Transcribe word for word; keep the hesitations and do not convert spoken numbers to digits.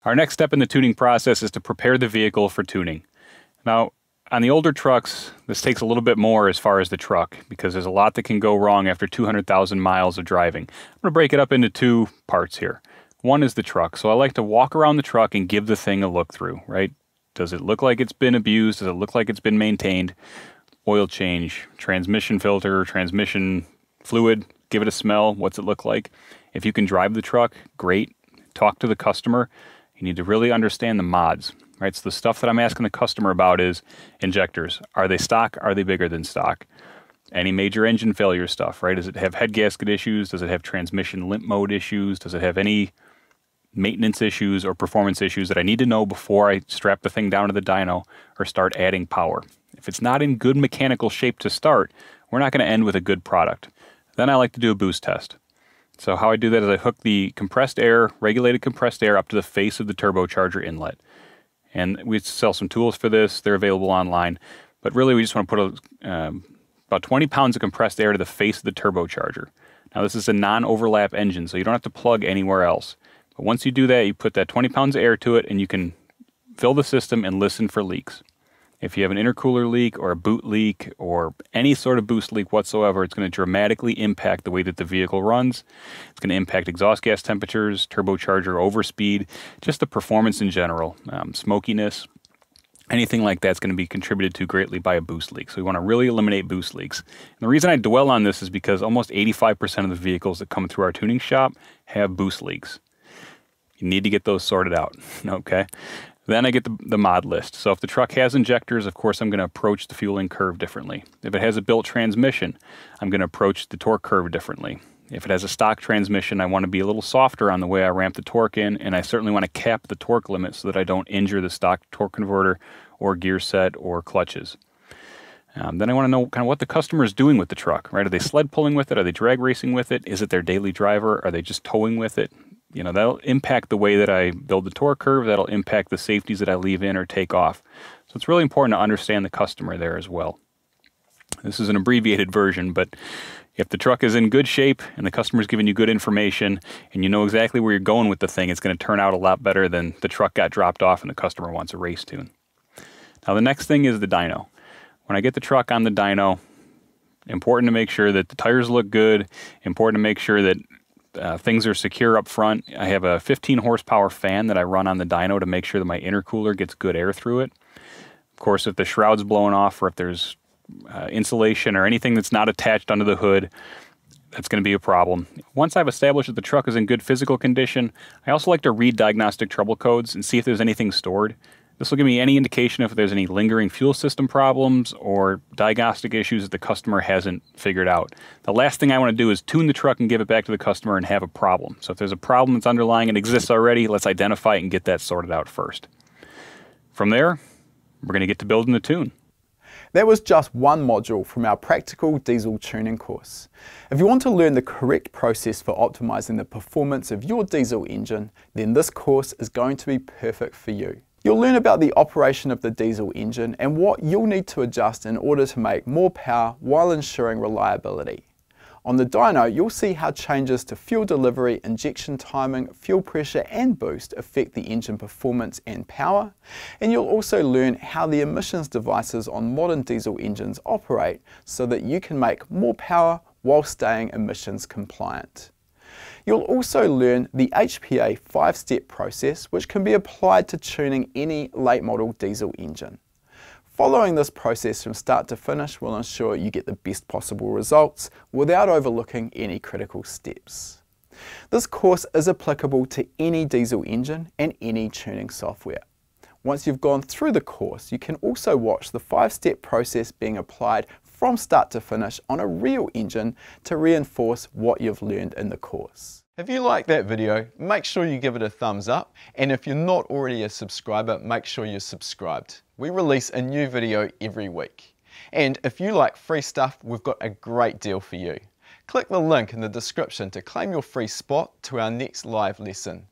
Our next step in the tuning process is to prepare the vehicle for tuning. Now, on the older trucks, this takes a little bit more as far as the truck, because there's a lot that can go wrong after two hundred thousand miles of driving. I'm going to break it up into two parts here. One is the truck. So I like to walk around the truck and give the thing a look through, right? Does it look like it's been abused? Does it look like it's been maintained? Oil change, transmission filter, transmission fluid, give it a smell. What's it look like? If you can drive the truck, great. Talk to the customer. You need to really understand the mods, right? So the stuff that I'm asking the customer about is injectors. Are they stock? Are they bigger than stock? Any major engine failure stuff, right? Does it have head gasket issues? Does it have transmission limp mode issues? Does it have any maintenance issues or performance issues that I need to know before I strap the thing down to the dyno or start adding power? If it's not in good mechanical shape to start, we're not going to end with a good product. Then I like to do a boost test. So how I do that is I hook the compressed air, regulated compressed air up to the face of the turbocharger inlet. And we sell some tools for this. They're available online. But really we just want to put a, um, about twenty pounds of compressed air to the face of the turbocharger. Now this is a non-overlap engine, so you don't have to plug anywhere else. But once you do that, you put that twenty pounds of air to it and you can fill the system and listen for leaks. If you have an intercooler leak or a boot leak or any sort of boost leak whatsoever, it's going to dramatically impact the way that the vehicle runs. It's going to impact exhaust gas temperatures, turbocharger overspeed, just the performance in general, um, smokiness. Anything like that's going to be contributed to greatly by a boost leak. So we want to really eliminate boost leaks. And the reason I dwell on this is because almost eighty-five percent of the vehicles that come through our tuning shop have boost leaks. You need to get those sorted out, okay? Then I get the, the mod list. So if the truck has injectors, of course, I'm going to approach the fueling curve differently. If it has a built transmission, I'm going to approach the torque curve differently. If it has a stock transmission, I want to be a little softer on the way I ramp the torque in, and I certainly want to cap the torque limit so that I don't injure the stock torque converter or gear set or clutches. Um, then I want to know kind of what the customer is doing with the truck, right? Are they sled pulling with it? Are they drag racing with it? Is it their daily driver? Are they just towing with it? You know, that'll impact the way that I build the torque curve. That'll impact the safeties that I leave in or take off. So it's really important to understand the customer there as well. This is an abbreviated version, but if the truck is in good shape and the customer's giving you good information and you know exactly where you're going with the thing, it's going to turn out a lot better than the truck got dropped off and the customer wants a race tune. Now the next thing is the dyno. When I get the truck on the dyno, important to make sure that the tires look good, important to make sure that Uh, things are secure up front. I have a fifteen horsepower fan that I run on the dyno to make sure that my intercooler gets good air through it. Of course, if the shroud's blowing off or if there's uh, insulation or anything that's not attached under the hood, that's going to be a problem. Once I've established that the truck is in good physical condition, I also like to read diagnostic trouble codes and see if there's anything stored. This will give me any indication if there's any lingering fuel system problems or diagnostic issues that the customer hasn't figured out. The last thing I want to do is tune the truck and give it back to the customer and have a problem. So if there's a problem that's underlying and exists already, let's identify it and get that sorted out first. From there, we're going to get to building the tune. That was just one module from our practical diesel tuning course. If you want to learn the correct process for optimizing the performance of your diesel engine, then this course is going to be perfect for you. You'll learn about the operation of the diesel engine and what you'll need to adjust in order to make more power while ensuring reliability. On the dyno, you'll see how changes to fuel delivery, injection timing, fuel pressure and boost affect the engine performance and power. And you'll also learn how the emissions devices on modern diesel engines operate so that you can make more power while staying emissions compliant. You'll also learn the H P A five-step process, which can be applied to tuning any late model diesel engine. Following this process from start to finish will ensure you get the best possible results without overlooking any critical steps. This course is applicable to any diesel engine and any tuning software. Once you've gone through the course, you can also watch the five-step process being applied from start to finish on a real engine to reinforce what you've learned in the course. If you like that video, make sure you give it a thumbs up, and if you're not already a subscriber, make sure you're subscribed. We release a new video every week. And if you like free stuff, we've got a great deal for you. Click the link in the description to claim your free spot to our next live lesson.